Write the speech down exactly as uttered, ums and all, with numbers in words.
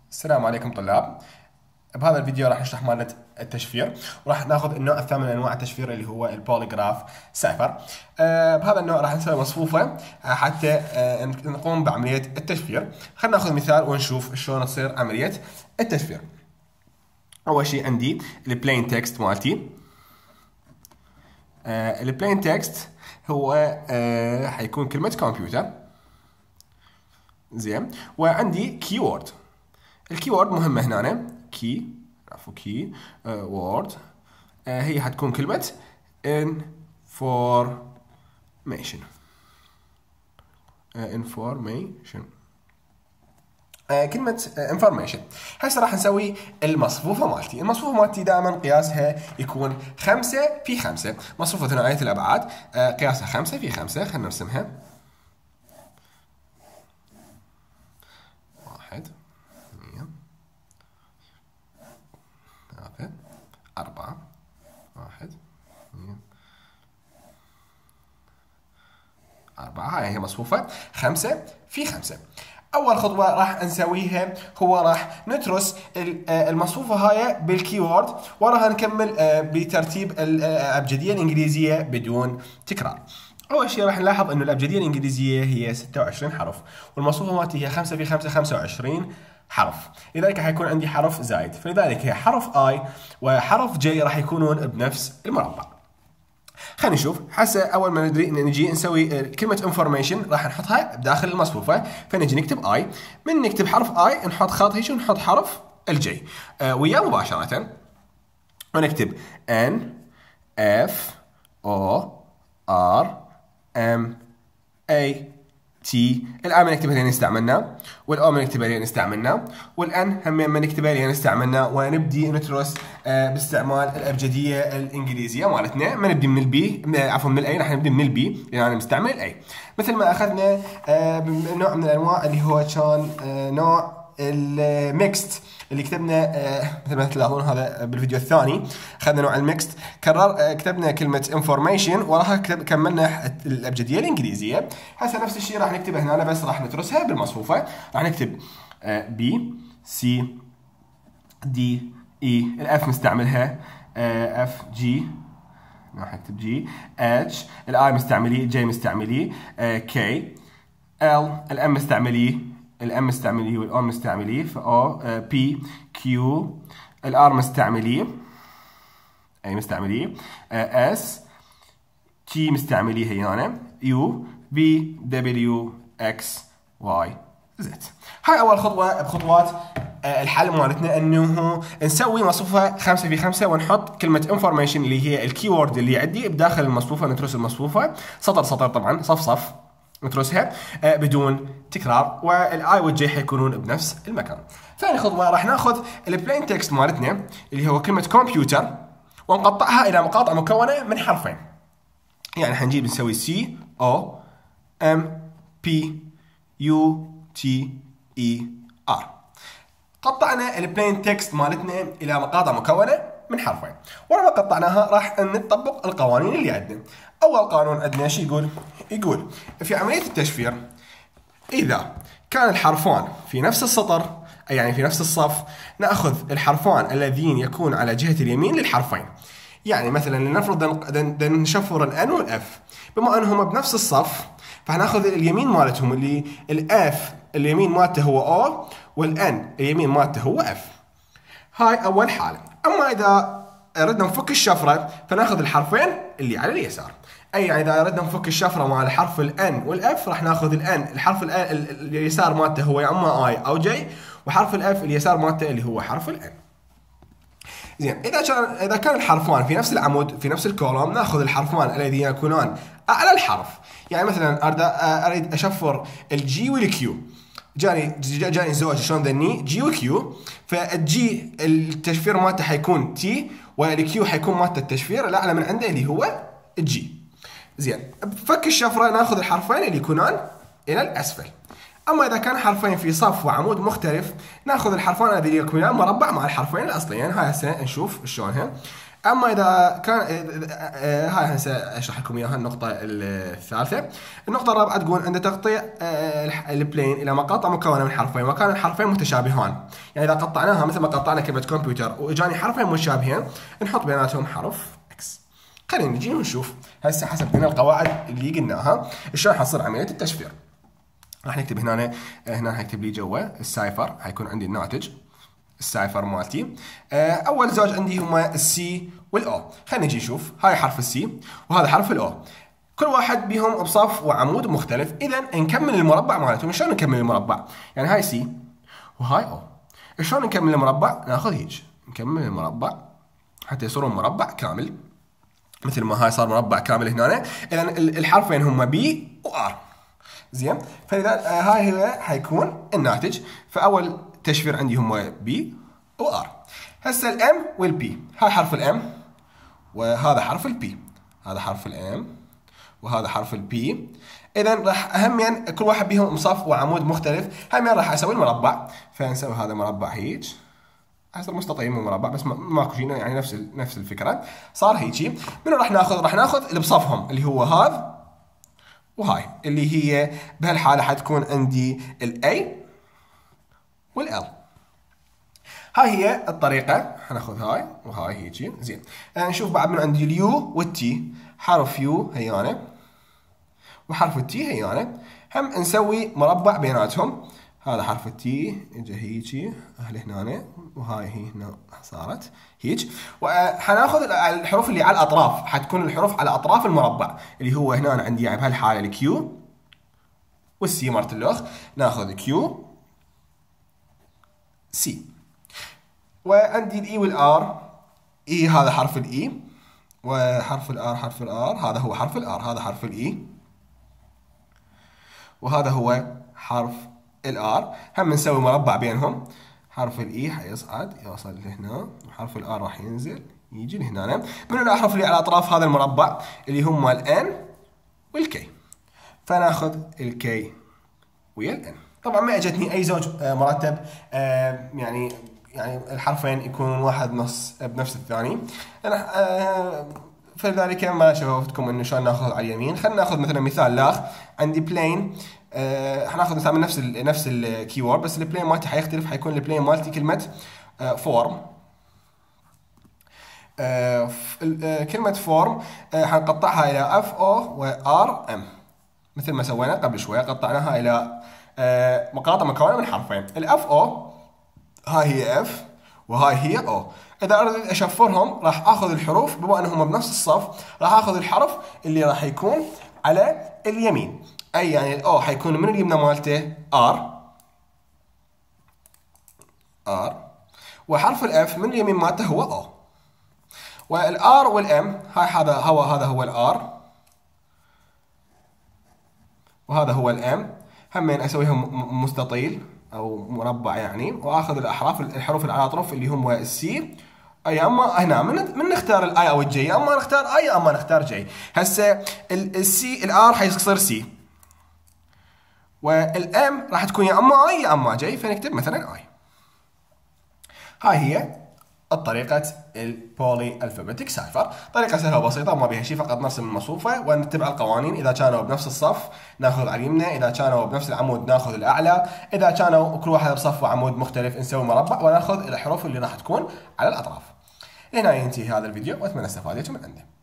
السلام عليكم طلاب. بهذا الفيديو راح نشرح مادة التشفير، وراح ناخذ النوع الثامن من انواع التشفير اللي هو البوليغراف سايفر. آه بهذا النوع راح نسوي مصفوفة آه حتى آه نقوم بعملية التشفير. خلينا ناخذ مثال ونشوف شلون تصير عملية التشفير. اول شيء عندي البلين تكست مالتي. آه البلين تكست هو آه حيكون كلمة كمبيوتر، زين، وعندي كيورد. الكيورد مهمة هنا، كي عفوا كي وورد هي حتكون كلمة information. information كلمة information. هسه راح نسوي المصفوفة مالتي. المصفوفة مالتي دائما قياسها يكون خمسة في خمسة، مصفوفة ثنائية الأبعاد قياسها خمسة في خمسة. خلينا نرسمها. واحد، اثنين، ثلاثة، أربعة، واحد، اثنين، أربعة. هاي هي مصفوفة خمسة في خمسة. أول خطوة راح نسويها هو راح نترس المصفوفة هاي بالكيورد، وراها نكمل بترتيب الأبجدية الإنجليزية بدون تكرار. أول شيء راح نلاحظ إنه الأبجدية الإنجليزية هي ستة وعشرين حرف، والمصفوفة مالتي هي خمسة في خمسة، خمسة وعشرين حرف، لذلك حيكون عندي حرف زايد، فلذلك هي حرف I وحرف J راح يكونون بنفس المربع. خلينا نشوف. هسه اول ما ندري نجي نسوي كلمه information راح نحطها بداخل المصفوفه، فنجي نكتب I. من نكتب حرف I نحط خط هيك ونحط حرف الجي آه وياه مباشره، ونكتب N F O R M A T. الآن بنكتبها لين استعملناه، والأو بنكتبها لين استعملناه، والأن هم ما نكتبها لين استعملناه، ونبدي نترس آه باستعمال الأبجدية الإنجليزية مالتنا. ما نبدي من البي، عفوا من الأي، راح نبدي من البي لأن أنا مستعمل الأي. مثل ما أخذنا آه نوع من الأنواع اللي هو كان آه نوع الميكست اللي كتبنا آه مثل ما تلاحظون هذا بالفيديو الثاني، اخذنا نوع الميكست، كرر آه كتبنا كلمه انفورميشن وراها كملنا الابجديه الانجليزيه. هسه نفس الشيء راح نكتبه هنا، بس راح نترسها بالمصفوفه. راح نكتب بي سي دي اي، الاف مستعملها اف جي، راح نكتب جي اتش، الاي مستعمليه، جي مستعمليه، كي ال، الام مستعمليه، الام مستعمليه، والاو مستعمليه، فاو بي كيو، الار مستعمليه، اي مستعمليه، اس تي مستعمليه هي هنا، يو في دبليو اكس واي زد. هاي اول خطوه بخطوات الحل مالتنا، انه نسوي مصفوفه خمسة في خمسة ونحط كلمه انفورميشن اللي هي الكيورد اللي عندي بداخل المصفوفه. نترس المصفوفه سطر سطر، طبعا صف صف نترسها بدون تكرار، والاي والجي حيكونون بنفس المكان. ثاني خطوه راح ناخذ البلين تكست مالتنا اللي هو كلمه كمبيوتر، ونقطعها الى مقاطع مكونه من حرفين. يعني حنجيب نسوي سي او ام بي يو تي اي ار. قطعنا البلين تكست مالتنا الى مقاطع مكونه من حرفين، ولما قطعناها راح نطبق القوانين اللي عندنا. اول قانون عندنا ايش يقول؟ يقول في عمليه التشفير اذا كان الحرفان في نفس السطر، أي يعني في نفس الصف، ناخذ الحرفان اللذين يكون على جهه اليمين للحرفين. يعني مثلا لنفرض نشفر الان والاف، بما انهم بنفس الصف فهناخذ اليمين مالتهم اللي الاف اليمين مالته هو او، والان اليمين مالته هو اف. هاي اول حاله. اما اذا اردنا نفك الشفره فناخذ الحرفين اللي على اليسار. اي يعني اذا اردنا نفك الشفره مع الحرف الان والاف راح ناخذ الان الحرف الان اليسار مالته هو يا اما اي او جي، وحرف الاف اليسار مالته اللي هو حرف الان. زين، اذا كان اذا كان الحرفان في نفس العمود في نفس الكولوم ناخذ الحرفان الذين يكونان اعلى الحرف. يعني مثلا اريد اريد اشفر الجي والكيو، جاني جاني زوج شلون ذني جي وكيو، فالجي التشفير مالته حيكون تي، والكيو حيكون مالته التشفير الاعلى من عنده اللي هو الجي. زين، بفك الشفره ناخذ الحرفين اللي يكونان الى الاسفل. اما اذا كان حرفين في صف وعمود مختلف ناخذ الحرفين الذين يكونان مربع مع الحرفين الاصليين. هاي هسه نشوف شلونها. اما اذا كان آه هاي هسه اشرح لكم اياها النقطه الثالثه. النقطه الرابعه تقول عند تقطيع آه البلين الى مقاطع مكونه من حرفين وكان الحرفين متشابهان. يعني اذا قطعناها مثل ما قطعنا كلمه كمبيوتر واجاني حرفين مشابهين نحط بيناتهم حرف اكس. خلينا نجي ونشوف هسه حسب هنا القواعد اللي قلناها شلون حتصير عمليه التشفير. راح نكتب هنا هنا حيكتب لي جوا السايفر، حيكون عندي الناتج السايفر مالتي. اول زوج عندي هما السي والاو. خلينا نجي نشوف. هاي حرف السي وهذا حرف الاو، كل واحد بهم بصف وعمود مختلف. اذا نكمل المربع مالتهم. شلون نكمل المربع؟ يعني هاي سي وهاي او. شلون نكمل المربع؟ ناخذ هيج نكمل المربع حتى يصيرون مربع كامل مثل ما هاي صار مربع كامل هنا. اذا الحرفين هما بي وار. زين، فاذا هاي هي حيكون الناتج. فاول تشفير عندي هم بي وار. هسه الام والبي، هاي حرف الام وهذا حرف البي، هذا حرف الام وهذا حرف البي. اذا راح اهمين كل واحد بيهم مصف وعمود مختلف. همين راح اسوي المربع. فنسوي هذا مربع هيك، حصل مستطيل مو مربع بس ماكو شيء، يعني نفس نفس الفكره. صار هيجي. منو راح ناخذ؟ راح ناخذ اللي بصفهم اللي هو هذا وهاي، اللي هي بهالحاله حتكون عندي الاي والال. هاي هي الطريقه. حناخذ هاي وهاي هيجي. زين، نشوف بعد من عندي اليو والتي. حرف يو هيانه وحرف التي هيانه، هم نسوي مربع بيناتهم. هذا حرف التي اجى هيجي اهل هنا وهاي هي هنا صارت هيج. وحناخذ الحروف اللي على الاطراف، حتكون الحروف على اطراف المربع اللي هو هنا عندي يعني بهالحاله الكيو والسي مرت الاخ. ناخذ كيو سي. وعندي الاي والار. اي هذا حرف الاي وحرف الار حرف الار. هذا هو حرف الار، هذا حرف الاي وهذا هو حرف الار. هم نسوي مربع بينهم. حرف الاي حيصعد يوصل لهنا وحرف الار راح ينزل يجي لهنا. من الاحرف اللي على اطراف هذا المربع اللي هم الان والكي. فناخذ الكي ويا الان. طبعا ما اجتني اي زوج مرتب، يعني يعني الحرفين يكونون واحد نص بنفس الثاني. انا فلذلك ما شوفتكم انه شلون ناخذ على اليمين. خلينا ناخذ مثلا مثال لاخ. عندي بلين، أه حناخذ مثلا من نفس ال نفس الكيورد بس البلين مالتي حيختلف. حيكون البلين مالتي كلمه أه فورم. أه كلمه فورم أه حنقطعها الى اف او وار ام مثل ما سوينا قبل شويه. قطعناها الى أه مقاطع مكونه من حرفين. الاف او هاي هي اف وهاي هي او. اذا اريد اشفرهم راح اخذ الحروف بما انهم بنفس الصف. راح اخذ الحرف اللي راح يكون على اليمين، اي يعني الاو حيكون من اليمنى مالته ار ار وحرف الاف من اليمين مالته هو او. والار والام هاي هذا هو هذا هو الار وهذا هو الام. همين اسويهم مستطيل او مربع يعني، واخذ الاحراف الحروف اللي على الاطراف اللي هم السي. اي اما هنا من من نختار الاي او الجي، اما نختار اي اما نختار جي. هسه السي الار حيصير سي والام راح تكون يا اما اي يا اما جي. فنكتب مثلا اي. هاي هي الطريقة البولي الفابيتيك سايفر. طريقة سهلة وبسيطة وما بها شيء، فقط نرسم المصفوفة ونتبع القوانين. إذا كانوا بنفس الصف ناخذ على اليمنى، إذا كانوا بنفس العمود ناخذ الأعلى، إذا كانوا كل واحد بصف وعمود مختلف نسوي مربع وناخذ الحروف اللي راح تكون على الأطراف. هنا ينتهي هذا الفيديو وأتمنى استفادتكم من عنده.